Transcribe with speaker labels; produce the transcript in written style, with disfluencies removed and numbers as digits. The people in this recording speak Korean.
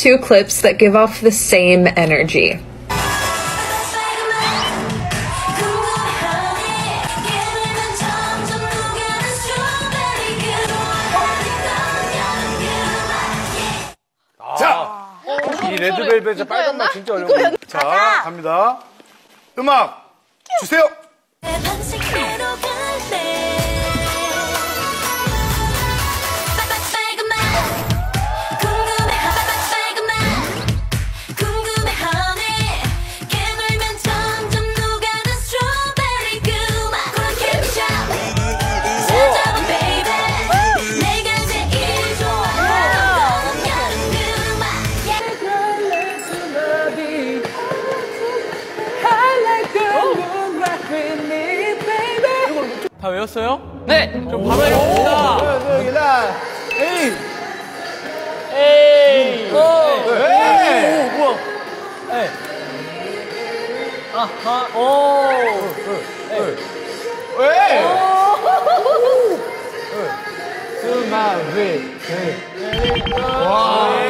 Speaker 1: two clips that give off the same energy.
Speaker 2: 자, 이 레드벨벳의 빨간맛 진짜 어려운 거. 자, 갑니다. 음악 주세요.
Speaker 3: 다 외웠어요? 네! 그럼 바로 해봅시다. 에이! 에이! 오! 에이! 뭐야? 에이! 아하! 오! 에이! 에이! 스마비! 와!